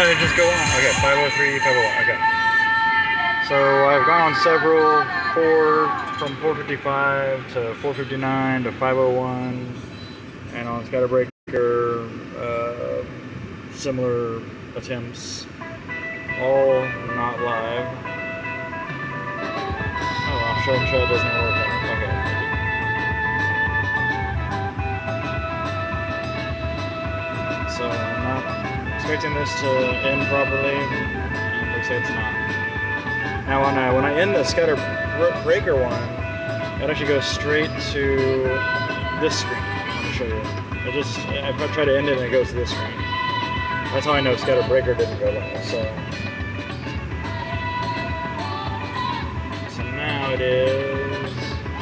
how they just go on. Okay, 503, 501. Okay. So I've gone on several from 455 to 459 to 501, and on Scatterbreaker, similar attempts, all not live. Oh, well, show and show doesn't work. Okay. So I'm not expecting this to end properly. It looks like it's not. Now when I end the Scatterbreaker one, it actually goes straight to this screen. I'm gonna show you. I try to end it and it goes to this screen. That's how I know Scatterbreaker didn't go live. So now it is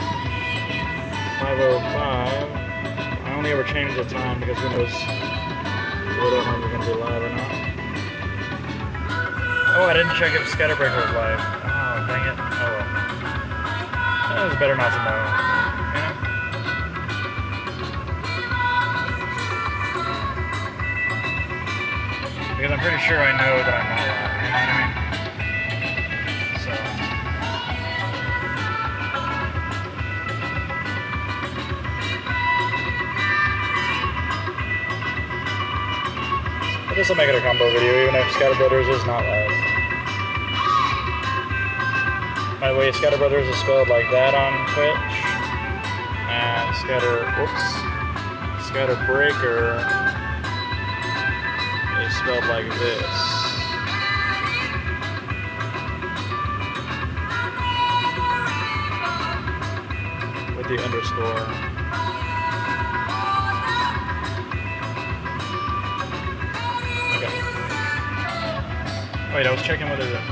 5:05. I only ever change the time because who knows whether or not we're gonna be live or not. Oh, I didn't check if Scatterbreaker was live. Oh, dang it. Oh well. That was better not to know. You know? Because I'm pretty sure I know that I'm not live. You know what I mean? So. I guess I'll make it a combo video even if Scatterbrothers is not live. By the way, Scatterbrothers is spelled like that on Twitch, and Scatterbreaker is spelled like this. With the underscore. Okay. Wait, I was checking whether the...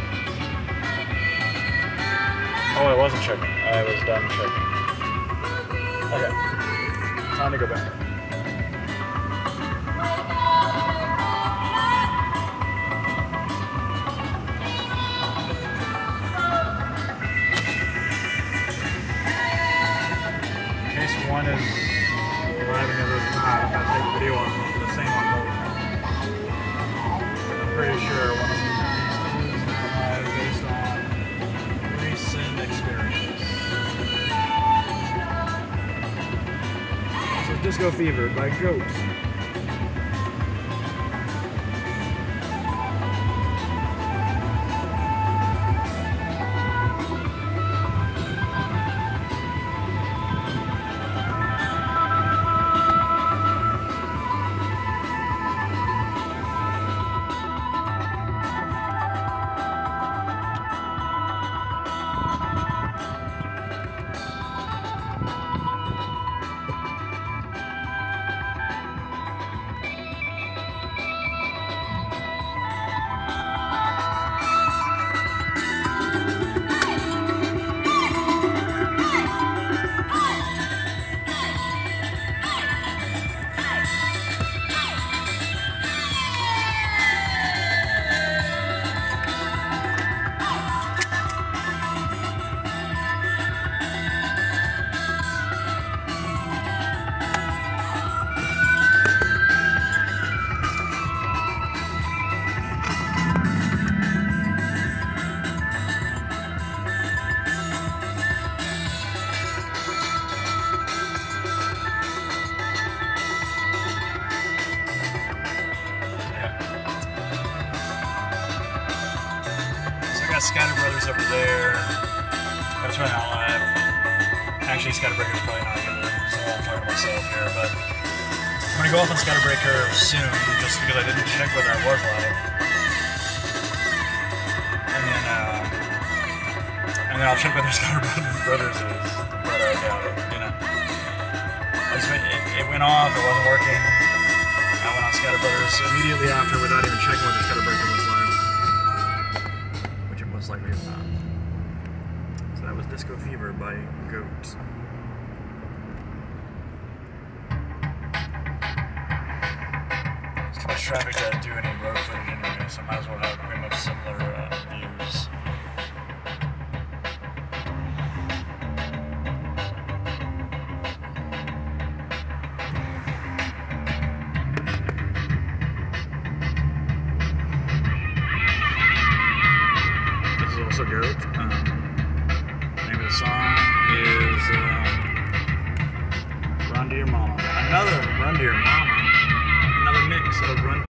Oh, I wasn't checking. I was done checking. Okay. Time to go back. In case one is live and the other is not, I'm going to take the video on the same on both. I'm pretty sure one of them is live based on recent experience. So Disco Fever by Goat. Scatterbrothers over there. That's right now live. Actually, Scatterbreaker's probably not either, so I'm talking to myself here, but I'm gonna go off on Scatterbreaker soon, just because I didn't check whether I was live. And then I'll check whether Scatterbrothers is, but I doubt it, you know. It went off, it wasn't working. I went on Scatterbrothers immediately after without even checking whether Scatterbreaker was live. Most likely is not. So that was Disco Fever by Goat. There's too much traffic to do any road footage anyway, so I might as well have pretty much similar views. also Goat. Name of the song is Run to Your Mama. Another Run to Your Mama. Another mix of Run